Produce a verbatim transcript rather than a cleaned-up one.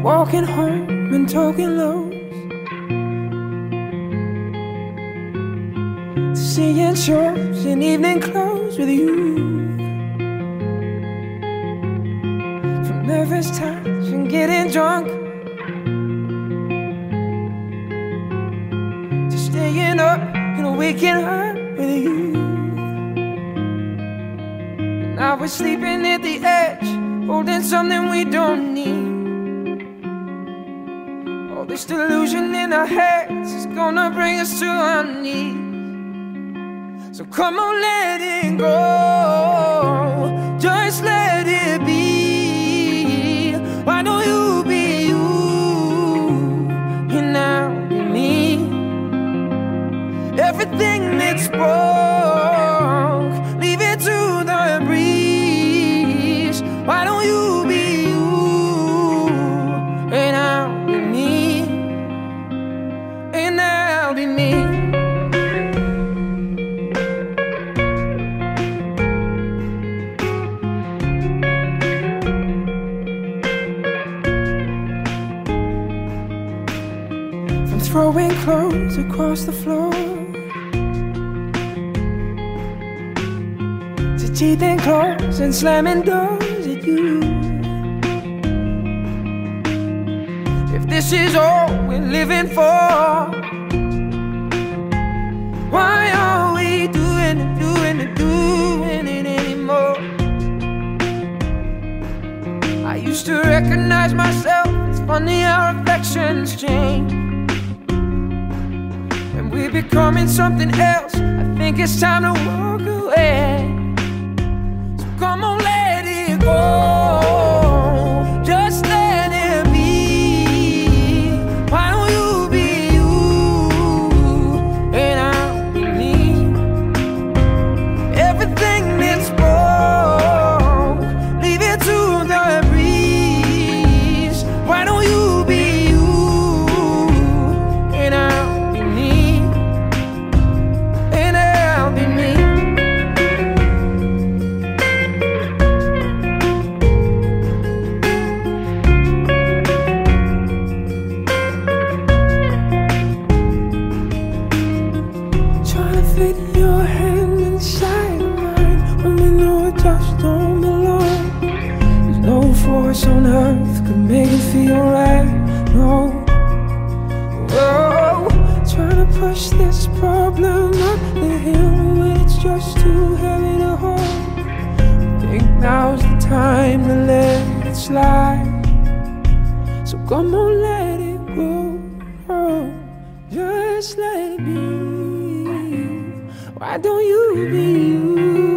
walking home and talking lows, seeing shows in evening clothes with you. From nervous touch and getting drunk to staying up and waking up with you. Now we're sleeping at the edge, holding something we don't need. All this delusion in our heads is gonna bring us to our knees. So come on, let it go, just let it be. Why don't you be you, and I'll be me. Everything that's broke, leave it to the breeze. Why don't you be you, and I'll be me, and I'll be me. From throwing clothes across the floor to teething claws and slamming doors at you. If this is all we're living for, why are we doing it, doing it, doing it anymore? I used to recognize myself, it's funny how affections change. And we're becoming something else, I think it's time to walk away. Come on, let it go, just let it be. Why don't you be you, and I'll be me. Everything that's broke, leave it to the breeze. Why don't you be you, and I'll be me, and I'll be me. Fit your hand inside of mine when we know it just don't belong. There's no force on earth could make it feel right, no. Whoa, trying to push this problem up the hill when it's just too heavy to hold. I think now's the time to let it slide. So come on, let it go, oh, just let it be. Why don't you be you?